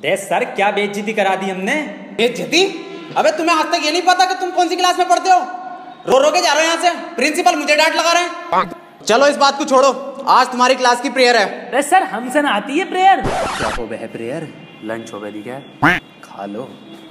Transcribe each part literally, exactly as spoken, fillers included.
अरे सर क्या बेइज्जती करा दी हमने। बेइज्जती? अबे तुम्हें आज तक ये नहीं पता कि तुम कौन सी क्लास में पढ़ते हो? रो रो के जा रहे हो यहाँ से, प्रिंसिपल मुझे डांट लगा रहे हैं। चलो इस बात को छोड़ो, आज तुम्हारी क्लास की प्रेयर है। अरे सर हमसे ना आती है प्रेयर। क्या हो गया प्रेयर? लंच हो गई क्या? खा लो।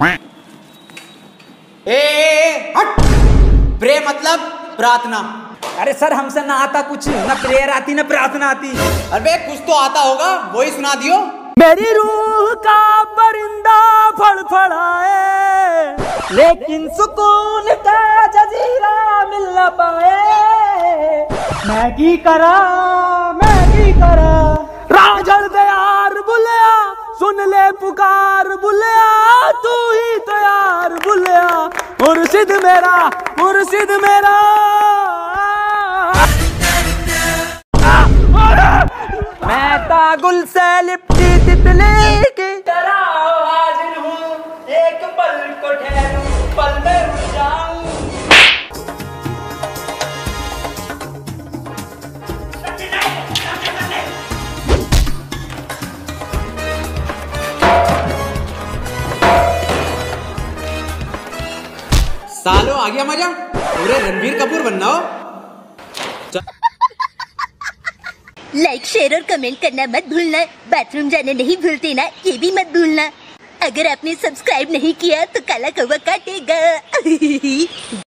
ए, ए, हट। प्रे मतलब प्रार्थना। अरे सर हमसे ना आता कुछ, ना प्रेयर आती ना प्रार्थना आती। अरे कुछ तो आता होगा, वही सुना दियो। मेरी रूह का परिंदा फड़फड़ाए, लेकिन सुकून का जजीरा मिल न पाए। मैं की करा मैं की करा राजड़ दे यार बुलिया, सुन ले पुकार बुलिया, तू ही तो यार बुलिया, मुर्शिद मेरा मुर्शिद मेरा। मैं तागुल से लिपटी तितली की तरह हाजिर हूँ, एक पल को ठहरूं, पल में रुक जाऊं। सालो आ गया मजा, पूरे रणबीर कपूर बनना हो। लाइक शेयर और कमेंट करना मत भूलना, बाथरूम जाने नहीं भूलते ना, ये भी मत भूलना। अगर आपने सब्सक्राइब नहीं किया तो काला कौवा काटेगा।